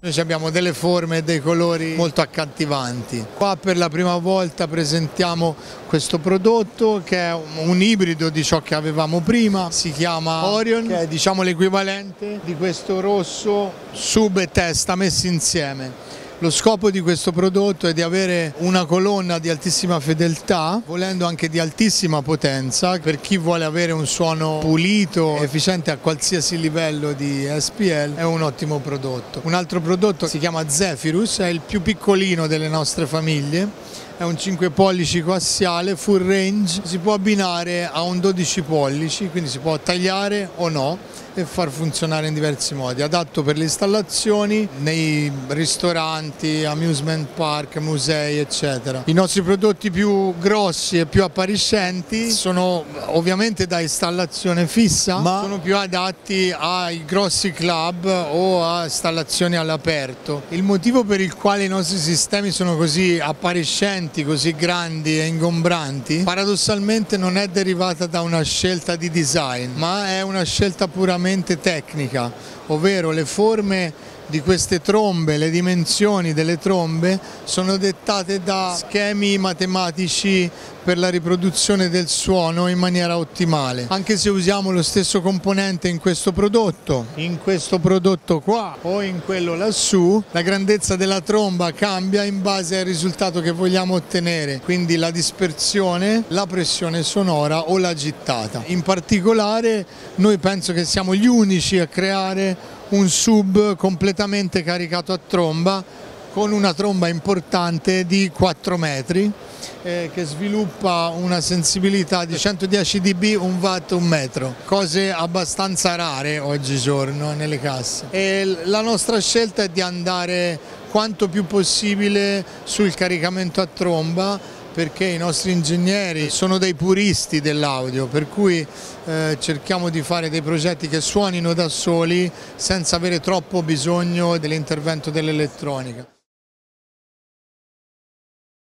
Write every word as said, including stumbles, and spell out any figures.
Noi abbiamo delle forme e dei colori molto accattivanti. Qua per la prima volta presentiamo questo prodotto che è un ibrido di ciò che avevamo prima, si chiama Orion, che è diciamo l'equivalente di questo rosso sub e testa messi insieme. Lo scopo di questo prodotto è di avere una colonna di altissima fedeltà, volendo anche di altissima potenza, per chi vuole avere un suono pulito, efficiente a qualsiasi livello di S P L, è un ottimo prodotto. Un altro prodotto si chiama Zephyrus, è il più piccolino delle nostre famiglie. È un cinque pollici coassiale, full range, si può abbinare a un dodici pollici, quindi si può tagliare o no e far funzionare in diversi modi. Adatto per le installazioni nei ristoranti, amusement park, musei, eccetera. I nostri prodotti più grossi e più appariscenti sono ovviamente da installazione fissa, ma sono più adatti ai grossi club o a installazioni all'aperto. Il motivo per il quale i nostri sistemi sono così appariscenti, così grandi e ingombranti, paradossalmente non è derivata da una scelta di design, ma è una scelta puramente tecnica, ovvero le forme di queste trombe, le dimensioni delle trombe sono dettate da schemi matematici per la riproduzione del suono in maniera ottimale. Anche se usiamo lo stesso componente in questo prodotto, in questo prodotto qua o in quello lassù, la grandezza della tromba cambia in base al risultato che vogliamo ottenere, quindi la dispersione, la pressione sonora o la gittata. In particolare noi penso che siamo gli unici a creare un sub completamente caricato a tromba con una tromba importante di quattro metri eh, che sviluppa una sensibilità di centodieci decibel, un watt, un metro, cose abbastanza rare oggigiorno nelle casse. E la nostra scelta è di andare quanto più possibile sul caricamento a tromba, perché i nostri ingegneri sono dei puristi dell'audio, per cui eh, cerchiamo di fare dei progetti che suonino da soli senza avere troppo bisogno dell'intervento dell'elettronica.